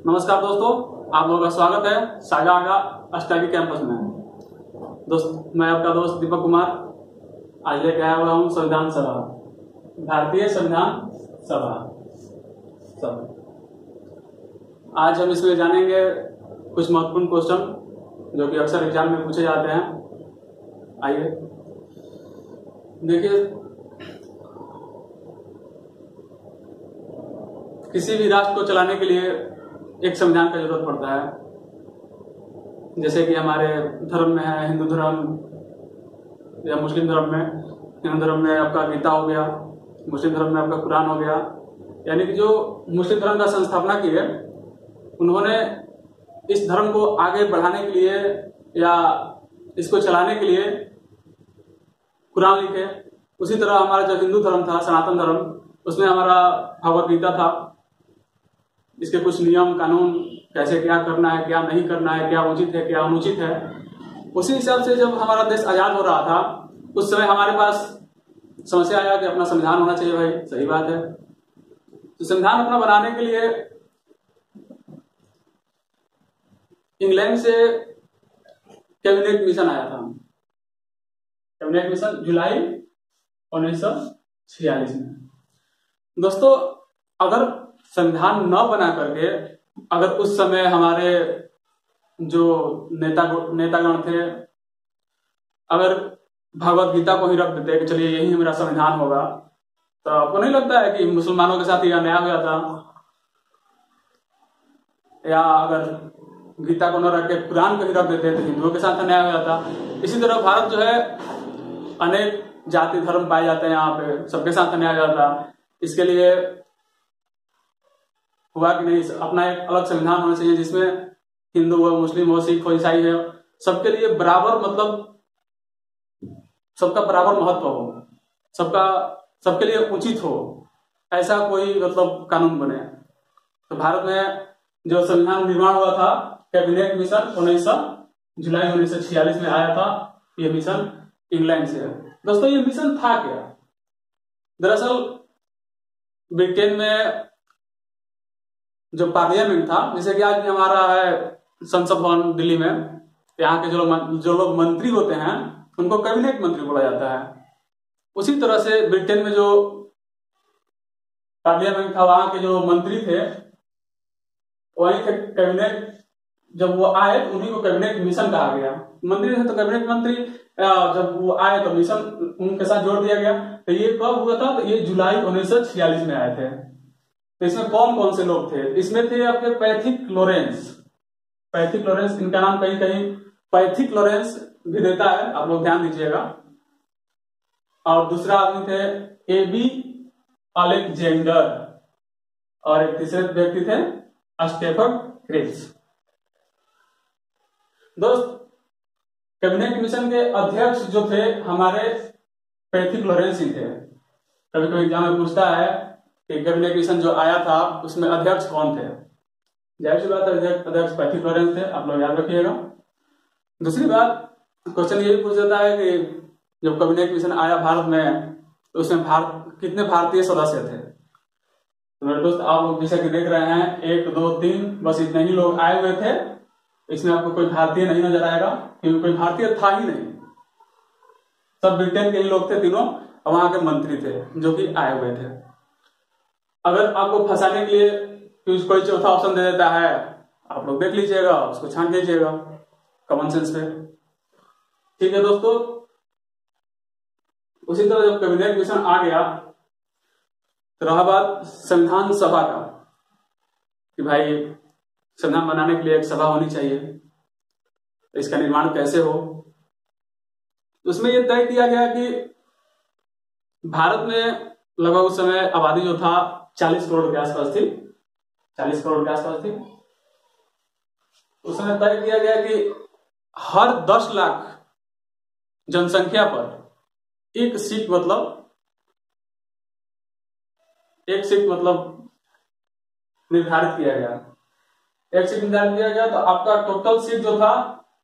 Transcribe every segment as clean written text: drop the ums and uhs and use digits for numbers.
नमस्कार दोस्तों, आप लोगों का स्वागत है सागा आगा स्टडी कैंपस में। मैं आपका दोस्त दीपक कुमार आज लेके आया हुआ हूँ संविधान सभा, भारतीय संविधान सभा। आज हम इसमें जानेंगे कुछ महत्वपूर्ण क्वेश्चन जो कि अक्सर एग्जाम में पूछे जाते हैं। आइए देखिए, किसी भी राष्ट्र को चलाने के लिए एक संविधान का जरूरत पड़ता है। जैसे कि हमारे धर्म में है, हिंदू धर्म या मुस्लिम धर्म में। हिंदू धर्म में आपका गीता हो गया, मुस्लिम धर्म में आपका कुरान हो गया। यानी कि जो मुस्लिम धर्म का संस्थापना की है, उन्होंने इस धर्म को आगे बढ़ाने के लिए या इसको चलाने के लिए कुरान लिखे। उसी तरह हमारा जो हिंदू धर्म था, सनातन धर्म, उसमें हमारा भगवत गीता था। इसके कुछ नियम कानून, कैसे क्या करना है, क्या नहीं करना है, क्या उचित है, क्या अनुचित है। उसी हिसाब से जब हमारा देश आजाद हो रहा था, उस समय हमारे पास समस्या आया कि अपना संविधान होना चाहिए। भाई सही बात है। तो संविधान अपना बनाने के लिए इंग्लैंड से कैबिनेट मिशन आया था। कैबिनेट मिशन जुलाई 1946 में। दोस्तों, अगर संविधान न बना करके अगर उस समय हमारे जो नेतागण थे, अगर भगवत गीता को ही रख देते कि चलिए यही मेरा संविधान होगा, तो आपको नहीं लगता है कि मुसलमानों के साथ ये अन्याय हो जाता? या अगर गीता को न रख के कुरान को ही रख देते तो हिंदुओं के साथ अन्याय हो जाता? इसी तरह भारत जो है, अनेक जाति धर्म पाए जाते हैं यहाँ पे, सबके साथ अन्याय हो जाता। इसके लिए हुआ कि नहीं, अपना एक अलग संविधान होना चाहिए जिसमें हिंदू हो, मुस्लिम हो, सिख हो, ईसाई हो, सबके लिए बराबर, मतलब सबका बराबर महत्व हो, सबके लिए उचित हो, ऐसा कोई मतलब कानून बने। तो भारत में जो संविधान निर्माण हुआ था, कैबिनेट मिशन जुलाई 1946 में आया था। यह मिशन इंग्लैंड से है। दोस्तों, ये मिशन था क्या? दरअसल ब्रिटेन में जो पार्लियामेंट था, जैसे कि आज भी हमारा है संसद भवन दिल्ली में, यहाँ के जो लोग मंत्री होते हैं उनको कैबिनेट मंत्री बोला जाता है। उसी तरह से ब्रिटेन में जो पार्लियामेंट था, वहां के जो मंत्री थे वही थे कैबिनेट। जब वो आए तो उन्हीं को कैबिनेट मिशन कहा गया। मंत्री थे तो कैबिनेट मंत्री, जब वो आए तो मिशन उनके साथ जोड़ दिया गया। तो ये कब हुआ था? तो ये जुलाई 1946 में आए थे। तो इसमें कौन कौन से लोग थे? इसमें थे आपके पैथिक लॉरेंस, इनका नाम कहीं कहीं पैथिक लॉरेंस भी देता है, आप लोग ध्यान दीजिएगा। और दूसरा आदमी थे एबी अलेक्जेंडर, और एक तीसरे व्यक्ति थे स्टेफर्ड क्रिप्स। दोस्त, कैबिनेट मिशन के अध्यक्ष जो थे हमारे पैथिक लॉरेंस ही थे। कभी कभी एग्जाम में पूछता है कि कैबिनेट मिशन जो आया था उसमें अध्यक्ष कौन थे? जाहिर सी बात है, अध्यक्ष पैथिक लॉरेंस थे, आप लोग याद रखिएगा। दूसरी बात, क्वेश्चन ये भी पूछ देता है कि जब कैबिनेट मिशन आया भारत में, तो उसमें कितने भारतीय सदस्य थे? तो मेरे दोस्त, आप लोग जैसे कि देख रहे हैं 1 2 3, बस इतने ही लोग आए हुए थे। इसमें आपको कोई भारतीय नहीं नजर आएगा, क्योंकि कोई भारतीय था ही नहीं। सब ब्रिटेन के ही लोग थे तीनों, और वहां के मंत्री थे जो कि आए हुए थे। अगर आपको फंसाने के लिए कोई चौथा ऑप्शन दे देता है, आप लोग देख लीजिएगा, उसको छांट लीजिएगा कॉमन सेंस पे। ठीक है दोस्तों, उसी तरह जब कैबिनेट मिशन आ गया तो रहा बात संविधान सभा का कि भाई संविधान बनाने के लिए एक सभा होनी चाहिए, तो इसका निर्माण कैसे हो। उसमें यह तय किया गया कि भारत में लगभग उस समय आबादी जो था 40 करोड़ के आसपास थी। 40 करोड़ के आसपास थी। उस समय तय किया गया कि हर 10 लाख जनसंख्या पर एक सीट मतलब निर्धारित किया गया। एक सीट निर्धारित किया गया, तो आपका टोटल सीट जो था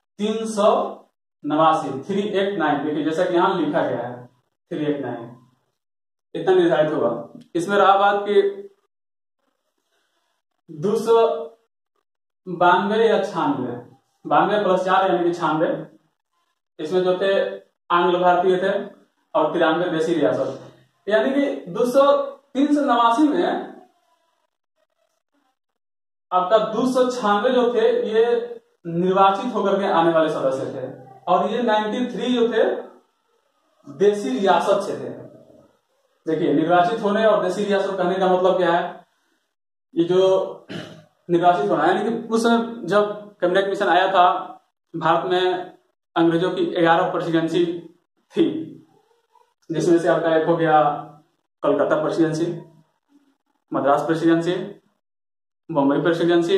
389। देखिए जैसा कि यहां लिखा गया है 389, इतना निर्धारित होगा। इसमें रहा बात कि 92 या 96, 92 + 4 यानी कि 96, इसमें जो थे आंग्ल भारतीय थे और 93 देसी रियासत, यानी कि 389 में आपका 296 जो थे ये निर्वाचित होकर के आने वाले सदस्य थे, और ये 93 जो थे देसी रियासत से थे। देखिए, निर्वाचित होने और देसी रियासत कहने का मतलब क्या है? ये जो निर्वाचित होना यानी कि उस समय जब कैबिनेट मिशन आया था, भारत में अंग्रेजों की 11 प्रेसिडेंसी थी, जिसमें से आपका एक हो गया Calcutta presidency, Madras presidency, Bombay presidency,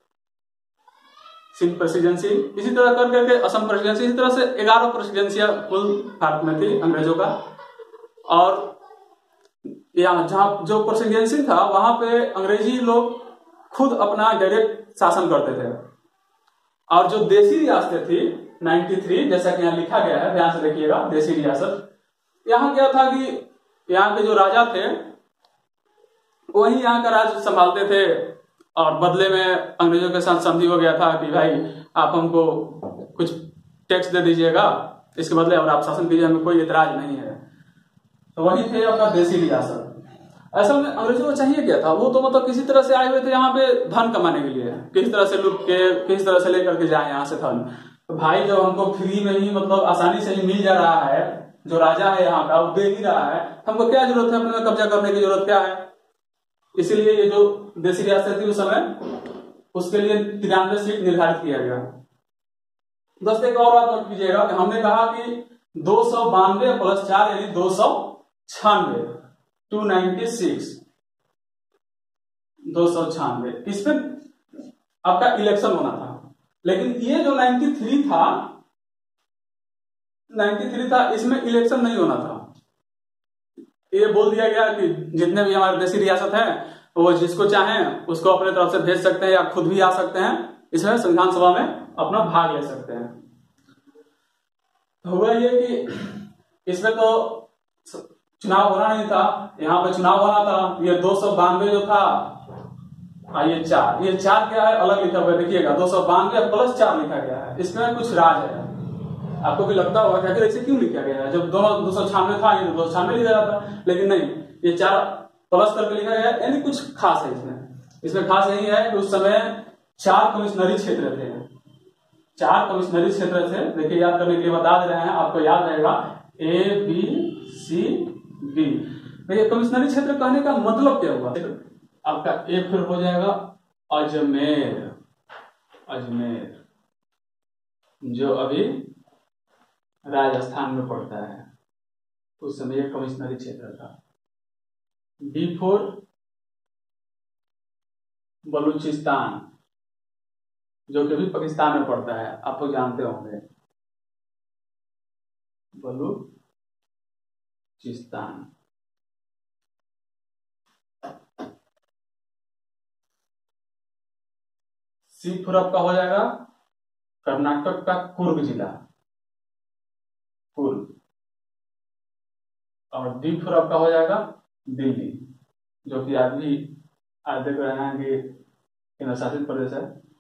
Sindh presidency, इसी तरह कर करके असम प्रेसिडेंसी, इसी तरह से 11 प्रेसिडेंसियां कुल भारत में थी अंग्रेजों का। और यहाँ जहां जो प्रेसिडेंसी था वहां पे अंग्रेजी लोग खुद अपना डायरेक्ट शासन करते थे, और जो देसी रियासतें थी 93, जैसा कि यहाँ लिखा गया है, ध्यान से देखिएगा, देसी रियासत, यहाँ क्या था कि यहाँ के जो राजा थे वही यहाँ का राज्य संभालते थे, और बदले में अंग्रेजों के साथ संधि हो गया था कि भाई आप हमको कुछ टैक्स दे दीजिएगा, इसके बदले और आप शासन कीजिए, हमें कोई इतराज नहीं है। तो वही थे आपका देसी रियासत। असल में अंग्रेजों को चाहिए क्या था? वो तो मतलब किसी तरह से आए हुए थे यहाँ पे धन कमाने के लिए, किसी तरह से लुट के, किसी तरह से लेकर के जाए यहाँ से धन। तो भाई जब हमको फ्री में ही मतलब आसानी से ही मिल जा रहा है, जो राजा है यहाँ का वो दे ही रहा है, हमको क्या जरूरत है अपने में कब्जा करने की? जरूरत क्या है? इसीलिए ये जो देसी रियासत थी उस समय, उसके लिए 93 सीट निर्धारित किया गया। दोस्तों एक और बात नोट कीजिएगा कि हमने कहा कि 292 + 4 यानी 296, 296, 296, इस पे आपका इलेक्शन होना था। लेकिन ये जो 93 था, इसमें इलेक्शन नहीं होना था। ये बोल दिया गया कि जितने भी हमारे देसी रियासत हैं वो जिसको चाहें उसको अपने तरफ से भेज सकते हैं या खुद भी आ सकते हैं, इसमें संविधान सभा में अपना भाग ले सकते हैं। तो हुआ ये कि इसमें तो चुनाव होना नहीं था, यहाँ पे चुनाव होना था। ये 292 जो था, ये 4 क्या है अलग लिखा हुआ है, देखिएगा 292 + 4 लिखा गया है, इसमें कुछ राज है। आपको भी लगता होगा कि आखिर ऐसे क्यों लिखा गया है, जब दोनों 296 था, ये 296 लिखा जाता, लेकिन नहीं, ये 4 प्लस करके लिखा गया है, यानी कुछ खास है इसमें खास यही है कि उस समय 4 कमिश्नरी क्षेत्र थे। 4 कमिश्नरी क्षेत्र थे। देखिए, याद करने के लिए बता दे रहे हैं, आपको याद रहेगा ABCD। देखिए, कमिश्नरी क्षेत्र कहने का मतलब क्या हुआ? आपका ए फिर हो जाएगा अजमेर, जो अभी राजस्थान में पड़ता है, उस समय यह कमिश्नरी क्षेत्र था। B4 बलूचिस्तान, जो कि अभी पाकिस्तान में पड़ता है, आप लोग जानते होंगे, बलूचिस्तान। C4 आपका हो जाएगा कर्नाटक का कुर्ग जिला, कुर्ग। और D4 आपका हो जाएगा दिल्ली, जो कि आज देख रहे हैं कि केंद्र शासित प्रदेश है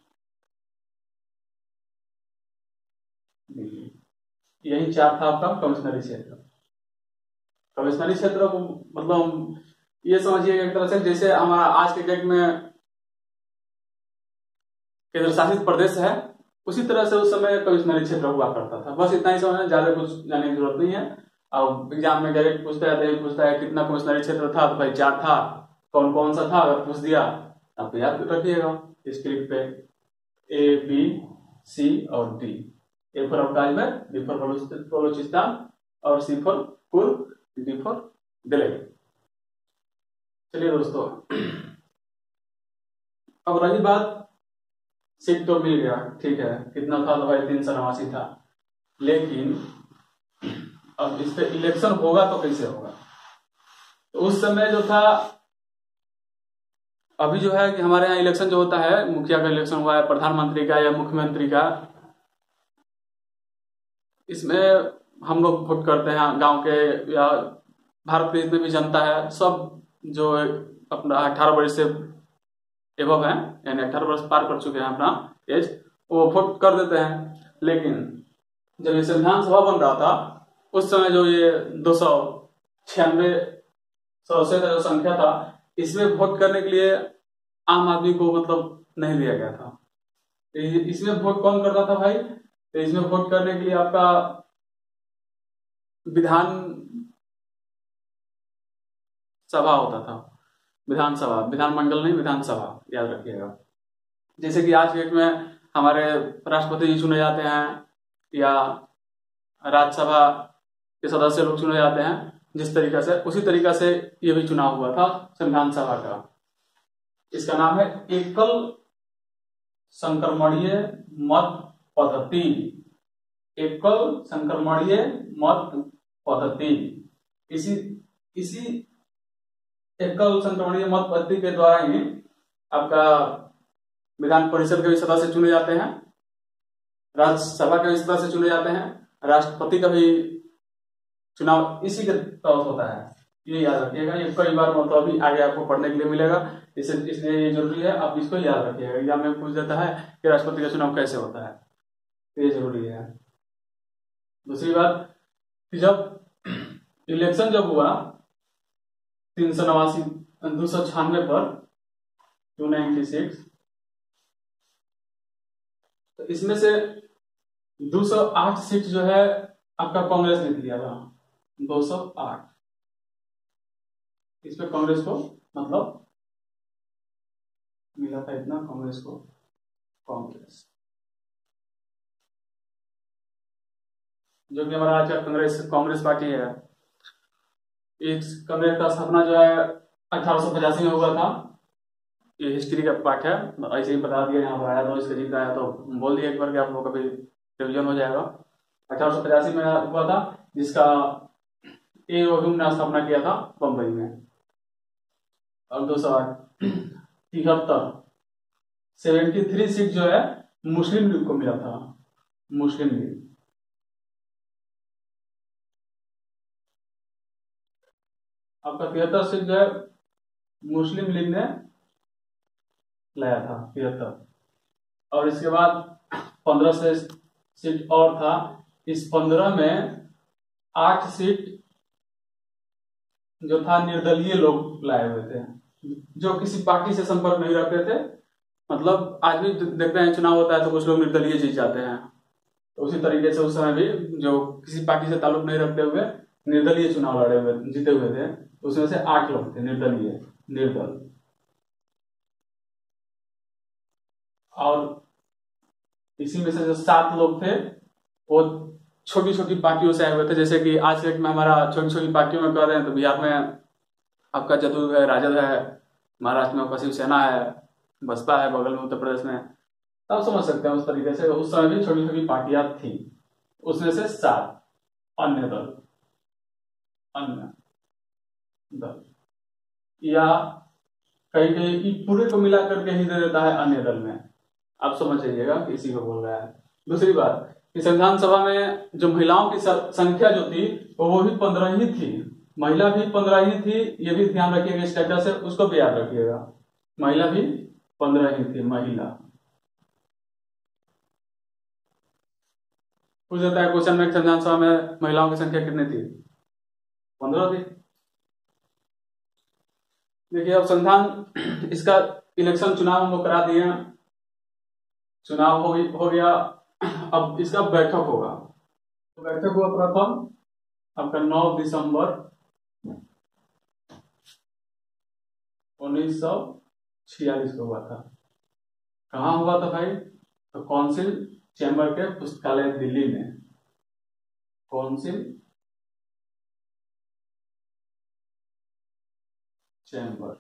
दिल्ली। यही 4 था आपका कमिश्नरी क्षेत्र। कमिश्नरी क्षेत्र को मतलब ये समझिए एक तरह से जैसे हमारा आज के डेट में केंद्र शासित प्रदेश है, उसी तरह से उस समय कमिश्नरी क्षेत्र हुआ करता था। बस इतना ही समझना, ज्यादा कुछ जानने की जरूरत नहीं है। अब एग्जाम में डायरेक्ट पूछता है कितना कमिश्नरी क्षेत्र था, तो भाई 4 था, कौन कौन सा था अगर पूछ दिया आप याद रखिएगा स्क्रिप्ट पे A, B, C और D। A for Afghanistan, B for Balochistan और C for Coorg, D for Delhi. चलिए दोस्तों, अब रही बात, सीट तो मिल गया, ठीक है, कितना था तो भाई 389 था, लेकिन अब इस पे इलेक्शन होगा तो कैसे होगा? तो उस समय जो था, अभी जो है कि हमारे यहाँ इलेक्शन जो होता है, मुखिया का इलेक्शन हुआ है, प्रधानमंत्री का या मुख्यमंत्री का, इसमें हम लोग वोट करते हैं गांव के या भारत के जितने भी जनता है, सब जो अपना 18 वर्ष से एबव है, यानी 18 वर्ष पार कर चुके हैं अपना एज, वो वोट कर देते हैं। लेकिन जब ये संविधान सभा बन रहा था उस समय जो ये 296 सदस्यों का जो संख्या था, इसमें वोट करने के लिए आम आदमी को मतलब नहीं दिया गया था। इसमें वोट कौन करता था भाई? तो इसमें वोट करने के लिए आपका विधान सभा होता था, विधानसभा, विधानमंडल नहीं, विधानसभा, याद रखिएगा। जैसे कि आज डेट में हमारे राष्ट्रपति जी चुने जाते हैं या राज्यसभा के सदस्य लोग चुने जाते हैं, जिस तरीका से, उसी तरीका से ये भी चुनाव हुआ था संविधान सभा का। इसका नाम है एकल संक्रमणीय मत पद्धति। एकल संक्रमणीय मत पद्धति। इसी एकल संक्रमणीय मत पद्धति के द्वारा ही आपका विधान परिषद के भी सदस्य चुने जाते हैं, राज्यसभा के भी सदस्य चुने जाते हैं, राष्ट्रपति का भी चुनाव इसी के तहत होता है। ये याद रखिएगा, ये कई बार मतलब अभी आगे आपको पढ़ने के लिए मिलेगा, इसलिए ये जरूरी है, आप इसको याद रखिएगा। एग्जाम में पूछ देता है कि राष्ट्रपति का चुनाव कैसे होता है, ये जरूरी है। दूसरी बात कि जब इलेक्शन जब हुआ 296 पर 296, तो इसमें से 208 सीट जो है आपका कांग्रेस ने दिया था, 208। इसमें कांग्रेस को मतलब मिला था इतना, कांग्रेस को, जो कि हमारा आज का कांग्रेस पार्टी है। इस कांग्रेस का स्थापना जो है 1885 में हुआ था। ये हिस्ट्री का पार्ट है, ऐसे ही बता दिया, यहाँ पर आया तो इसका जिक्र आया तो बोल दिया एक बार कि आप लोगों का भी रिविजन हो जाएगा। 1885 में हुआ था, जिसका ए रोहिम ने स्थापना किया था बम्बई में। और 73 सीट जो है मुस्लिम लीग को मिला था, मुस्लिम लीग। आपका 73 सीट जो है मुस्लिम लीग ने लाया था, 73। और इसके बाद 15 से सीट और था। इस 15 में 8 सीट जो था निर्दलीय लोग लाए हुए थे, जो किसी पार्टी से संपर्क नहीं रखते थे। मतलब आज भी देखते हैं चुनाव होता है तो कुछ लोग निर्दलीय जीत जाते हैं, तो उसी तरीके से उस समय भी जो किसी पार्टी से ताल्लुक नहीं रखते हुए निर्दलीय चुनाव लड़े हुए, जीते हुए थे। उसमें से 8 लोग थे निर्दलीय, निर्दल। और इसी में से जो 7 लोग थे वो छोटी छोटी पार्टियों से आए हुए थे। जैसे कि आज डेट में हमारा छोटी छोटी पार्टियों में कर रहे हैं, तो बिहार में आपका जदयू है, राजद है, महाराष्ट्र में आपका शिवसेना है, बसपा है, बगल में उत्तर प्रदेश में, आप समझ सकते हैं। उस तरीके से उस समय भी छोटी छोटी पार्टियां थी। उसमें से 7 अन्य दल, अन्य दल, या कहीं कहीं पूरे को मिला करके ही दे देता है अन्य दल में, आप समझ जाइएगा कि इसी को बोल रहा है। दूसरी बात कि संविधान सभा में जो महिलाओं की संख्या जो थी वो भी 15 ही थी, महिला भी 15 ही थी। ये भी ध्यान रखिएगा, स्टेटस है उसको भी याद रखिएगा, महिला भी 15 ही थी। महिला पूछ देता है क्वेश्चन में, संविधान सभा में महिलाओं की संख्या कितनी थी? 15 थी। देखिए अब संविधान, इसका इलेक्शन चुनाव हम लोग करा दिए, चुनाव हो गया। अब इसका बैठक होगा, तो बैठक हुआ प्रथम आपका 9 दिसंबर 1946 को हुआ था। कहाँ हुआ था भाई? तो काउंसिल चैम्बर के पुस्तकालय दिल्ली में, काउंसिल चैम्बर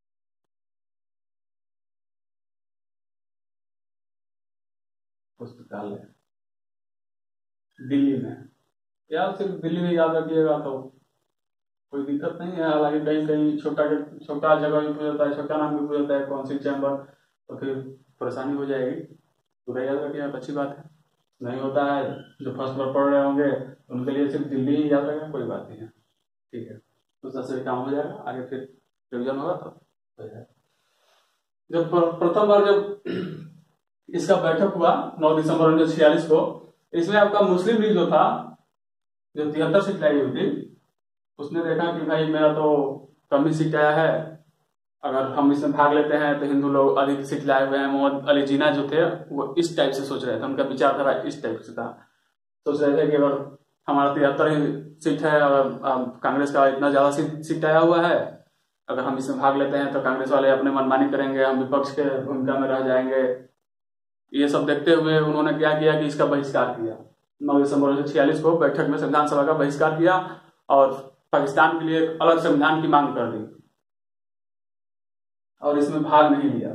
पुस्तकालय दिल्ली में, या सिर्फ दिल्ली में याद रखिएगा तो कोई दिक्कत नहीं है। हालांकि कहीं कहीं छोटा जगह भी पूछता है, छोटा नाम भी पूछता है काउंसिल चैम्बर, तो फिर परेशानी हो जाएगी। पूरा याद रखिएगा तो अच्छी बात है। नहीं होता है, जो फर्स्ट बार पढ़ रहे होंगे उनके लिए सिर्फ दिल्ली ही याद रखें, कोई बात नहीं है, ठीक है। तो उससे काम हो जाएगा, आगे फिर रिविजन होगा तो हो जाएगा। जब प्रथम बार जब इसका बैठक हुआ 9 दिसंबर 1946 को, इसमें आपका मुस्लिम लीग जो था, जो 73 सीट लाई हुई थी, उसने देखा कि भाई मेरा तो कम ही सीट आया है, अगर हम इसमें भाग लेते हैं तो हिंदू लोग अधिक सीट लाए हुए हैं। मोहम्मद अली जिन्ना जो थे वो इस टाइप से सोच रहे थे, उनका विचारधारा इस टाइप से था। सोच रहे थे कि अगर हमारा 73 ही सीट है और कांग्रेस का इतना ज्यादा सीट आया हुआ है, अगर हम इसमें भाग लेते हैं तो कांग्रेस वाले अपने मनमानी करेंगे, हम विपक्ष के भूमिका में रह जाएंगे। ये सब देखते हुए उन्होंने क्या किया कि इसका बहिष्कार किया। 9 दिसंबर 1946 को बैठक में संविधान सभा का बहिष्कार किया और पाकिस्तान के लिए एक अलग संविधान की मांग कर दी और इसमें भाग नहीं लिया।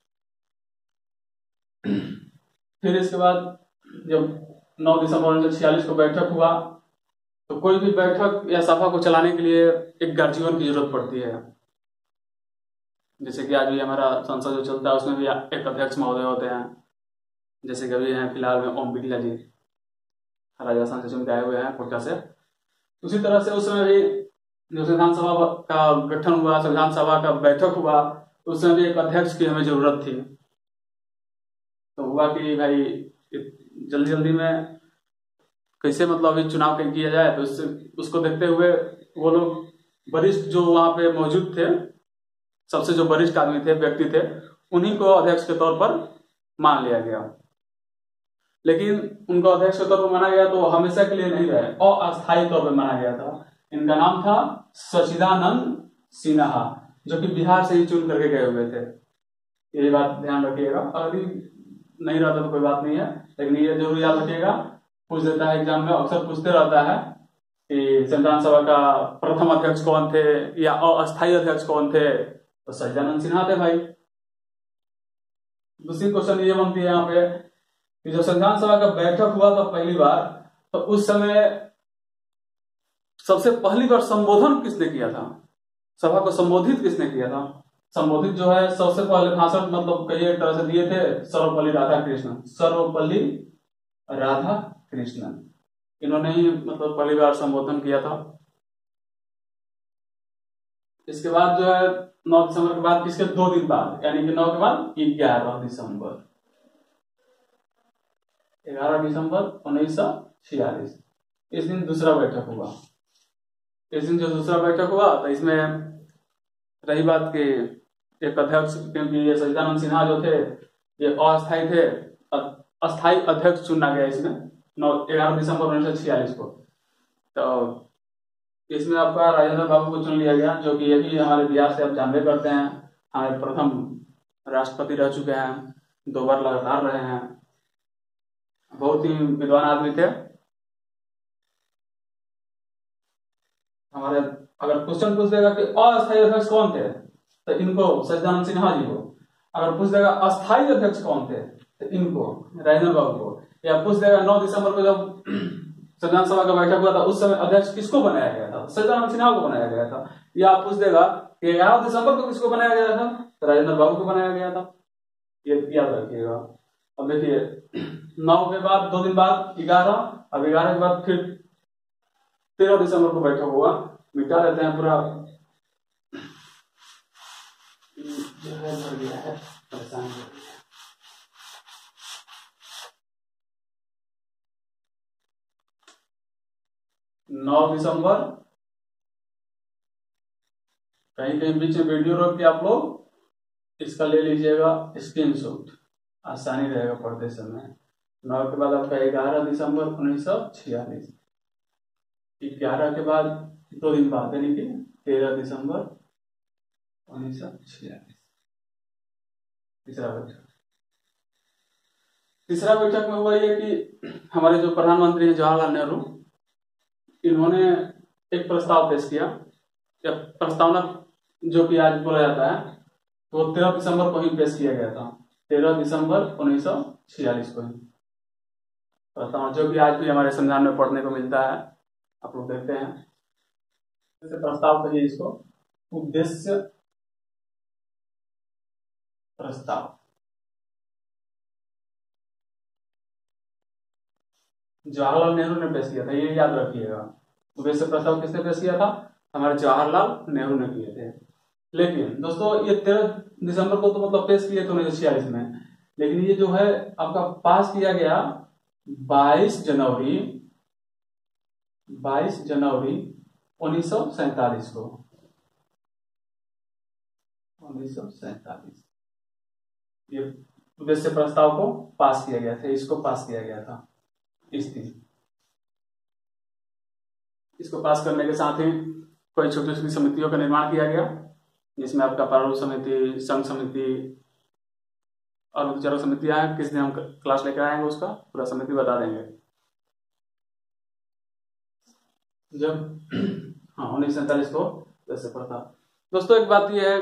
फिर इसके बाद जब 9 दिसंबर 1946 को बैठक हुआ, तो कोई भी बैठक या सभा को चलाने के लिए एक गार्जियन की जरूरत पड़ती है। जैसे कि आज भी हमारा संसद जो चलता है उसमें भी एक अध्यक्ष महोदय होते हैं, जैसे कि अभी हैं फिलहाल में ओम बिरला जी, राजस्थान से चुन के आए हुए हैं कोटा से। उसी तरह से उस समय भी जो संविधान सभा का गठन हुआ, संविधान सभा का बैठक हुआ, उस समय भी एक अध्यक्ष की हमें जरूरत थी। तो हुआ कि भाई जल्दी जल्दी में कैसे मतलब अभी चुनाव किया जाए, तो उसको देखते हुए वो लोग वरिष्ठ जो वहां पे मौजूद थे, सबसे जो वरिष्ठ आदमी थे, व्यक्ति थे, उन्हीं को अध्यक्ष के तौर पर मान लिया गया। लेकिन उनको अध्यक्ष के तौर पर माना गया तो हमेशा के लिए नहीं रहे, अस्थायी तौर पर माना गया था। इनका नाम था सच्चिदानंद सिन्हा, जो कि बिहार से ही चुन करके गए हुए थे। ये बात ध्यान रखिएगा, अगर नहीं रहता तो कोई बात नहीं है, लेकिन ये जरूर याद रखिएगा, पूछ देता है एग्जाम में, अक्सर पूछते रहता है कि संविधान सभा का प्रथम अध्यक्ष कौन थे या अस्थायी अध्यक्ष कौन थे, तो सच्चिदानंद सिन्हा थे भाई। दूसरी क्वेश्चन ये बनती है यहाँ पे कि जब संविधान सभा का बैठक हुआ था पहली बार, तो उस समय सबसे पहली बार संबोधन किसने किया था, सभा को संबोधित किसने किया था? संबोधित जो है सबसे पहले भाषण मतलब कई एक तरह से दिए थे सर्वपल्ली राधाकृष्णन। सर्वपल्ली राधाकृष्णन, इन्होंने ही मतलब पहली बार संबोधन किया था। इसके बाद जो है 9 दिसंबर के बाद, इसके 2 दिन बाद, यानी कि 9 के बाद 11 दिसंबर 1946, इस दिन दूसरा बैठक हुआ। इस दिन जो दूसरा बैठक हुआ तो इसमें रही बात कि एक अध्यक्ष, क्योंकि ये सच्चिदानंद सिन्हा जो थे ये अस्थायी थे, अस्थायी अध्यक्ष चुना गया इसमें 11 दिसंबर 1946 को। तो इसमें आपका राजेंद्र बाबू को चुन लिया गया, जो कि ये भी हमारे बिहार से आप जानते करते हैं, हमारे प्रथम राष्ट्रपति रह चुके हैं, 2 बार लगातार रहे हैं, बहुत ही विद्वान आदमी थे हमारे। अगर क्वेश्चन पूछ देगा कि अस्थायी अध्यक्ष कौन थे, तो इनको सच्चिदानंद सिन्हा जी को। अगर पूछ देगा अस्थायी अध्यक्ष कौन थे, तो इनको राजेंद्र बाबू को। या पूछ देगा 9 दिसंबर को जब संविधान सभा का बैठक हुआ था उस समय अध्यक्ष किसको बनाया गया था, सच्चिदानंद सिन्हा को बनाया गया था। या आप पूछ देगा कि 11 दिसंबर को किसको बनाया गया था, तो राजेंद्र बाबू को बनाया गया था। ये याद रखिएगा। अब देखिए 9 के बाद 2 दिन बाद 11, अब 11 के बाद फिर 13 दिसंबर को बैठक हुआ। मिटा देते हैं पूरा, भर गया है, परेशान हो गया। 9 दिसंबर, कहीं कहीं बीच में वीडियो रोक के आप लोग इसका ले लीजिएगा स्क्रीनशॉट, आसानी रहेगा पढ़ते समय। 9 के बाद आपका 11 दिसंबर 1946, 11 के बाद 2 दिन बाद यानी कि 13 दिसंबर 1946 तीसरा बैठक। तीसरा बैठक में हुआ ये कि हमारे जो प्रधानमंत्री हैं जवाहरलाल नेहरू, इन्होंने एक प्रस्ताव पेश किया, या प्रस्तावना जो कि आज बोला जाता है, वो 13 दिसंबर को ही पेश किया गया था। 13 दिसंबर 1946 को ही प्रस्तावना, जो कि आज भी हमारे संविधान में पढ़ने को मिलता है, आप लोग देखते हैं। जैसे प्रस्ताव कहिए इसको, उद्देश्य प्रस्ताव। जवाहरलाल नेहरू ने पेश किया था, ये याद रखिएगा। उद्देश्य प्रस्ताव किसने पेश किया था, हमारे जवाहरलाल नेहरू ने किए थे। लेकिन दोस्तों ये 13 दिसंबर को तो मतलब पेश किए थे 1946 में, लेकिन ये जो है आपका पास किया गया 22 जनवरी 1947 को, 1947 ये उद्देश्य प्रस्ताव को पास किया गया था, इसको पास किया गया था इस दिन। इसको पास करने के साथ ही कोई छोटी छोटी समितियों का निर्माण किया गया, जिसमें आपका प्रारूप समिति, संघ समिति और भी चारों समितियां हैं। किस दिन हम क्लास लेकर आएंगे उसका पूरा समिति बता देंगे। जब 1947 को वैसे पढ़ता। दोस्तों एक बात यह है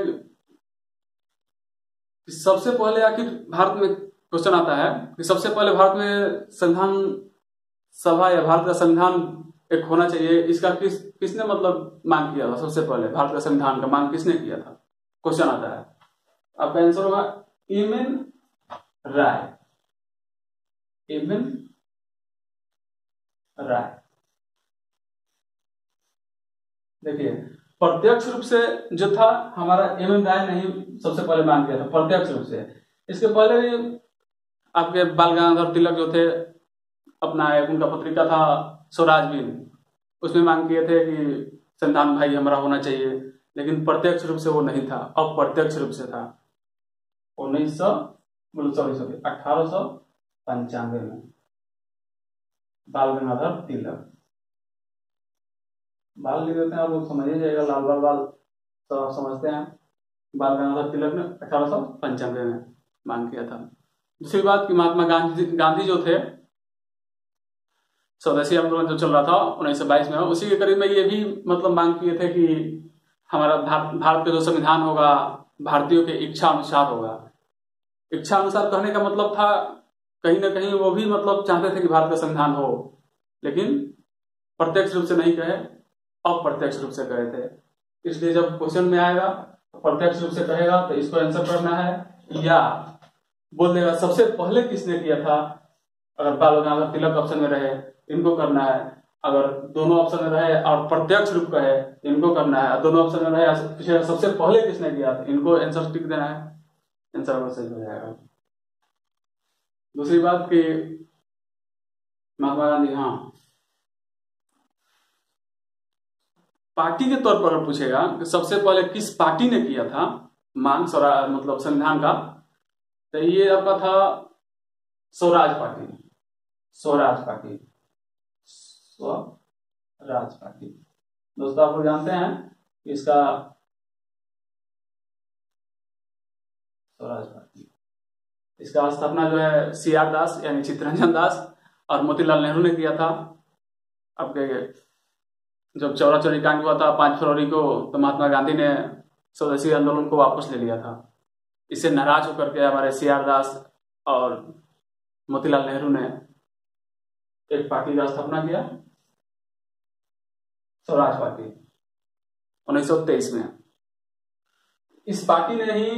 कि सबसे पहले आखिर भारत में क्वेश्चन आता है कि सबसे पहले भारत में संविधान सभा या भारत का संविधान एक होना चाहिए, इसका किसने मतलब मांग किया था? सबसे पहले भारत का संविधान का मांग किसने किया था? क्वेश्चन आता है। आपका आंसर होगा एम.एन. राय। एम.एन. राय। देखिए प्रत्यक्ष रूप से जो था हमारा एम.एन. राय ने ही सबसे पहले मांग किया था प्रत्यक्ष रूप से। इसके पहले भी आपके बाल गंगाधर तिलक जो थे, अपना उनका पत्रिका था स्वराज भी, उसमें मांग किए थे कि संविधान भाई हमारा होना चाहिए, लेकिन प्रत्यक्ष रूप से वो नहीं था, अप्रत्यक्ष रूप से था। 1895 में बाल गंगाधर तिलक, बाल लिख देते हैं आप लोग समझ ही जाएगा, लाल बाल बाल तो आप समझते हैं। बाल गंगाधर तिलक ने 1895 में मांग किया था। दूसरी बात कि महात्मा गांधी जो थे, स्वदेशी आंदोलन जो चल रहा था 1922 में, उसी के करीब में ये भी मतलब मांग किए थे कि हमारा भारत का जो संविधान होगा भारतीयों के इच्छा अनुसार होगा। इच्छा अनुसार कहने का मतलब था कहीं ना कहीं वो भी मतलब चाहते थे कि भारत का संविधान हो, लेकिन प्रत्यक्ष रूप से नहीं कहे, अप्रत्यक्ष रूप से कहे थे। इसलिए जब क्वेश्चन में आएगा प्रत्यक्ष रूप से कहेगा तो इसको आंसर करना है, या बोल देगा सबसे पहले किसने किया था। अगर बाल गंगाधर तिलक ऑप्शन में रहे इनको करना है, अगर दोनों ऑप्शन में रहे और प्रत्यक्ष रूप कहे इनको करना है, दोनों ऑप्शन में रहे सबसे पहले किसने किया था, इनको आंसर टिक देना है, आंसर सही हो जाएगा। दूसरी बात कि महात्मा गांधी, हाँ पार्टी के तौर पर अगर पूछेगा कि सबसे पहले किस पार्टी ने किया था मांग मतलब संविधान का, तो ये आपका था Swaraj party. Swaraj party, Swaraj party. दोस्तों आप लोग जानते हैं कि इसका स्वराज पार्टी, इसका स्थापना जो है सी.आर. दास यानी चित्तरंजन दास और मोतीलाल नेहरू ने किया था। आपके जब चौरा-चौरी कांड हुआ था 5 फरवरी को, तो महात्मा गांधी ने स्वदेशी आंदोलन को वापस ले लिया था। इससे नाराज होकर के हमारे सी.आर. दास और मोतीलाल नेहरू ने एक पार्टी का स्थापना किया, स्वराज पार्टी, 1923 में। इस पार्टी ने ही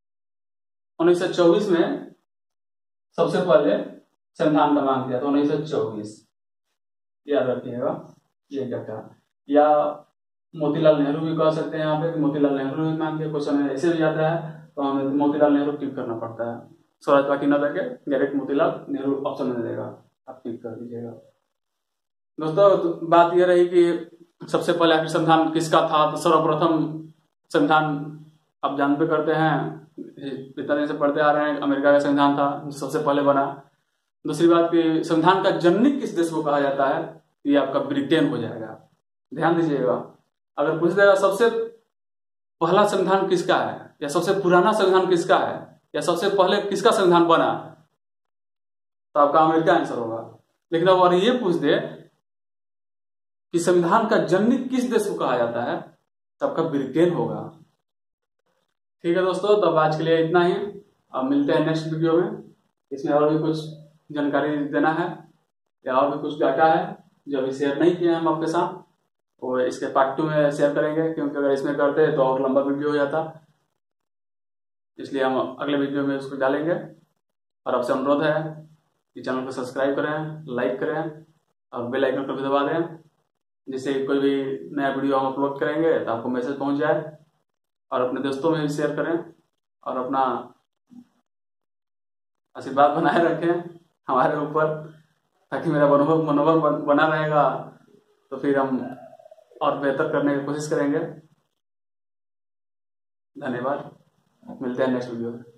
1924 में सबसे पहले संविधान का मांग किया था। 1924 याद रखिएगा ये क्या था, या मोतीलाल नेहरू भी कह सकते हैं यहाँ पे कि मोतीलाल नेहरू ने मांग किया। क्वेश्चन में ऐसे भी आता है तो हमें मोतीलाल नेहरू टिक करना पड़ता है, स्वराज पार्टी न देके डायरेक्ट मोतीलाल नेहरू ऑप्शन में देगा, आप टिक कर दीजिएगा। दोस्तों बात यह रही कि सबसे पहले आखिर संविधान किसका था, तो सर्वप्रथम संविधान आप जानते करते हैं, इतना दिन से पढ़ते आ रहे हैं, अमेरिका का संविधान था जो सबसे पहले बना। दूसरी बात कि संविधान का जननी किस देश को कहा जाता है, ये आपका ब्रिटेन हो जाएगा। ध्यान दीजिएगा, अगर पूछ देगा सबसे पहला संविधान किसका है, या सबसे पुराना संविधान किसका है, या सबसे पहले किसका संविधान बना, तो आपका अमेरिका आंसर होगा। लेकिन अब ये पूछ दे कि संविधान का जननी किस देश को कहा जाता है, तो आपका ब्रिटेन होगा। ठीक है दोस्तों, तो अब आज के लिए इतना ही। अब मिलते हैं नेक्स्ट वीडियो में। इसमें और भी कुछ जानकारी देना है या और भी कुछ डाटा है जो अभी शेयर नहीं किया हम आपके साथ, और इसके पार्ट 2 में शेयर करेंगे, क्योंकि अगर इसमें करते तो और लंबा वीडियो हो जाता, इसलिए हम अगले वीडियो में उसको डालेंगे। और आपसे अनुरोध है कि चैनल को सब्सक्राइब करें, लाइक करें और बेल आइकन को भी दबा दें, जिससे कोई भी नया वीडियो हम अपलोड करेंगे तो आपको मैसेज पहुंच जाए। और अपने दोस्तों में भी शेयर करें और अपना आशीर्वाद बनाए रखें हमारे ऊपर, ताकि मेरा मनोबल बना रहेगा, तो फिर हम और बेहतर करने की कोशिश करेंगे। धन्यवाद, मिलते हैं नेक्स्ट वीडियो में।